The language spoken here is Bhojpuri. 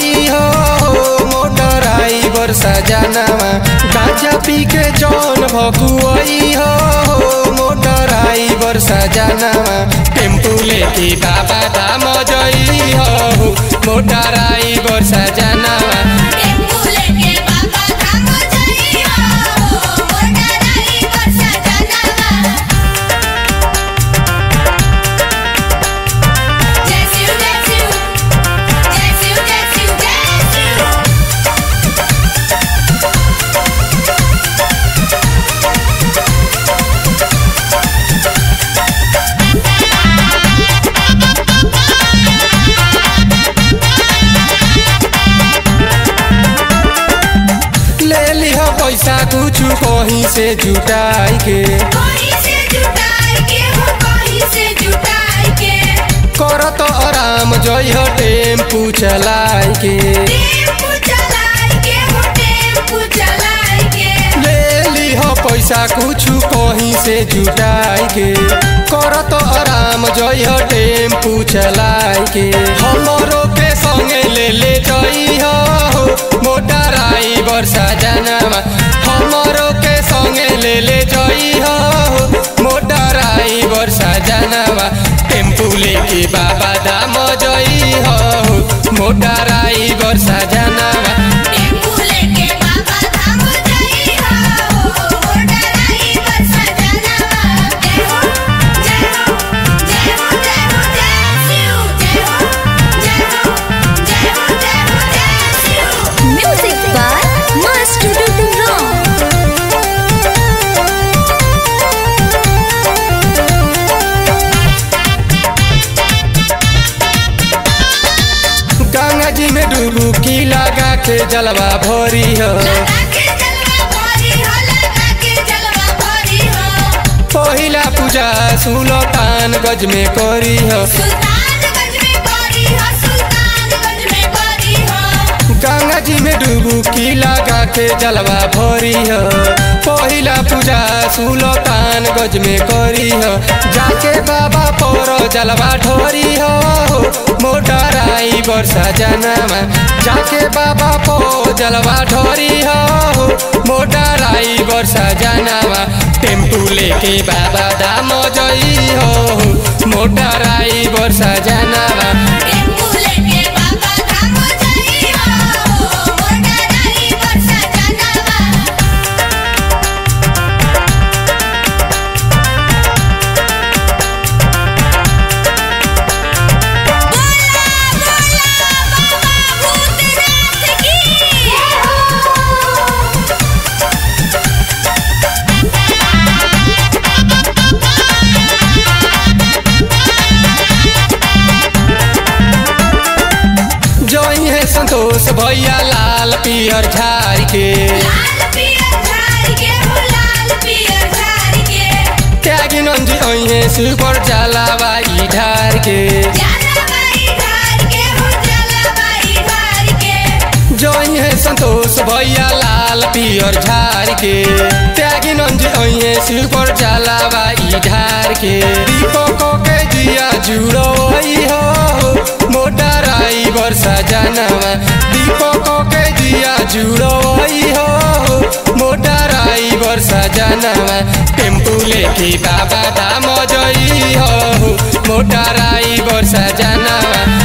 जई हो मोटर आई बरसा जानवा गाजा पी के जौन भकुआई हो मोटर आई बरसा जानवा टेम्पू लेके बाबा धाम जई हो मोटर आई बरसा जानवा पैसा कुछ कहीं से जुटाई के करत आराम जई हो टेम्पू चलाई के ले ली हो पैसा कुछ कहीं से जुटाई के करत आराम जई हो टेम्पू चलाई के हमरो के संगे ले जई हो मोटर आई बरसा जानवा हमरो के संगे ले जई हो मोटर आई बरसा जानवा टेम्पू लेके बाबा धाम जई हो मोटर आई बरसा जानवा गंगा जी में डुबकी लगा के जलवा भरी हो पहिला पूजा सुल्तानगंज में करी हो गंगा जी में डुबकी लगा के जलवा भरी हो पहिला पूजा सुल्तानगंज में करी हो जाके बाबा पर जलवा ढोरी हो मोटर आई बरसा जानवा जाके बाबा पो जलवा ढोरी हो मोटर आई बरसा जानवा टेम्पू लेके बाबा धाम जई हो मोटर आई बरसा जानवा संतोष भैया लाल पियर झाड़ के त्यागी नंदी अहे सुपर जलावाई ढार के जई है संतोष भैया लाल पियर झाड़ के त्यागी नंदी अहे सुपर जलावाई ढार के दीपक के जिया जुड़ो हो मोटर आई बरसा जानवा दीपक के जिया जुड़ो हो मोटर आई बरसा जानवा टेम्पू लेके बाबा धाम जई हो मोटर आई बरसा जानवा